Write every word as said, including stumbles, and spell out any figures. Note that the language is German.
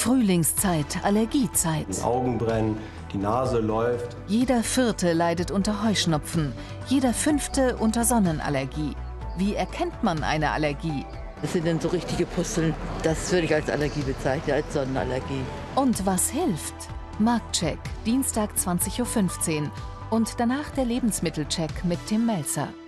Frühlingszeit, Allergiezeit. Die Augen brennen, die Nase läuft. Jeder Vierte leidet unter Heuschnupfen, jeder Fünfte unter Sonnenallergie. Wie erkennt man eine Allergie? Das sind dann so richtige Pusteln. Das würde ich als Allergie bezeichnen, als Sonnenallergie. Und was hilft? Marktcheck, Dienstag zwanzig Uhr fünfzehn. Und danach der Lebensmittelcheck mit Tim Melzer.